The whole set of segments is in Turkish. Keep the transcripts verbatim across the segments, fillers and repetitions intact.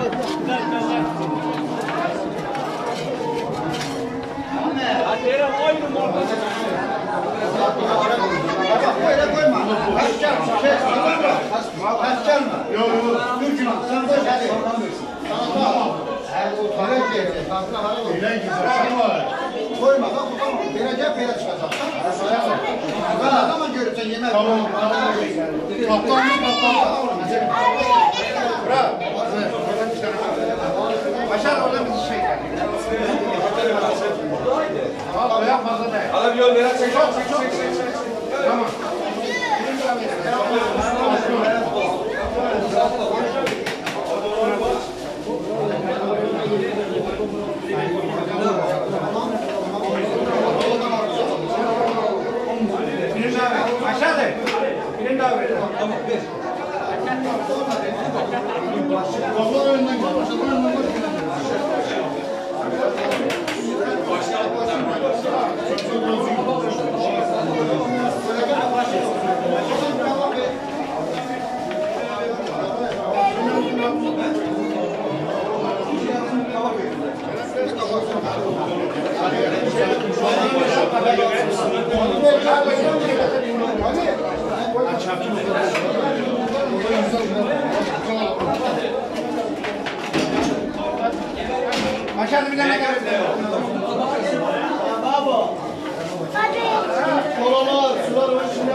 Böyle koyma. Kaç gelme. Kaç gelme. Yok yok. Dur şuna. Sen koy hadi. Tamam. Her o para verecek. Kalkına para koy. Öyle güzel. Koyma da tamam. Verecek böyle çıkacak. Ben zaman görürsen yemez. Tamam. Kaptanlık kaptanlık. Bırak. Başar orada bir şey geldi. Al ya fazla değil. Adam yol veren çek çek çek çek çek. Tamam. Aşağıda. Birini daha ver. Tamam. Kafalar önünden gel. Başlar önünden gel. Aşağıda bir tane geldi. Bravo. Hadi. Kolalar, sular var içinde.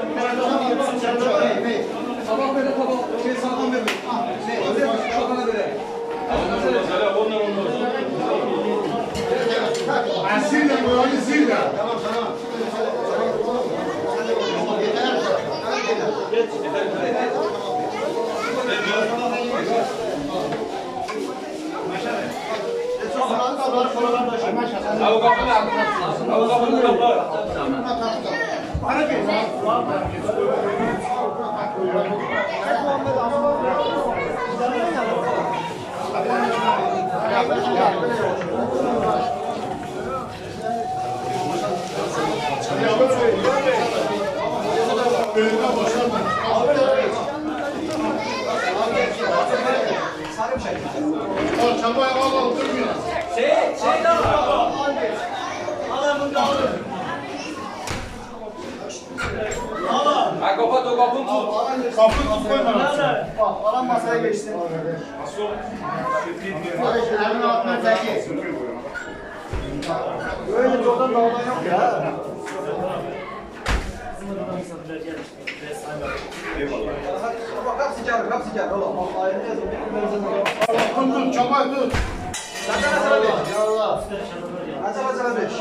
Sabah böyle tabak, şey sabah böyle. Ah, ne? Şokana böyle. Onlar onlar. Asilda böyle zilda. Tamam tamam. Geç. Avu kapını Avu kapını kapı. Para gel. Çabaya al al durmuyor. Şey, şey daha. Adamın da alır. Alın. Ha kapat o kapını tut. Kapıyı tut koyma. Bak, alan masaya geçsin. Nasıl? Hadi şu elini atma Zeki. Böyle yoldan dağılan yok ya. Eyvallah. Kap sıcak, kap sıcak oğlum. Tut, çabuk tut. Sana sana beş. Ya Allah. Sana sana beş.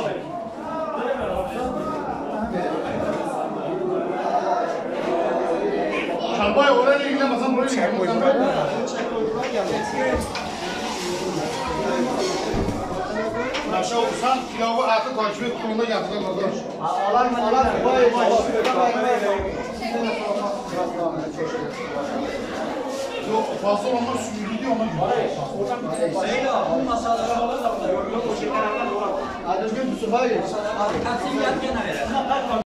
Çabuk oraya ilgilenmesen buraya ilgilenmesen. Aşağı olsan pilavı artık takip et kurulunda yaptılar arkadaş. Alar mı alar mı? Vay vay. Yok fazla olmaz sürüldü ona göre. Seyda bu masalara alalım da yok yok o şekerlerden doğru. Hadi düzgün Mustafa geç. Taksiyi yat kenara.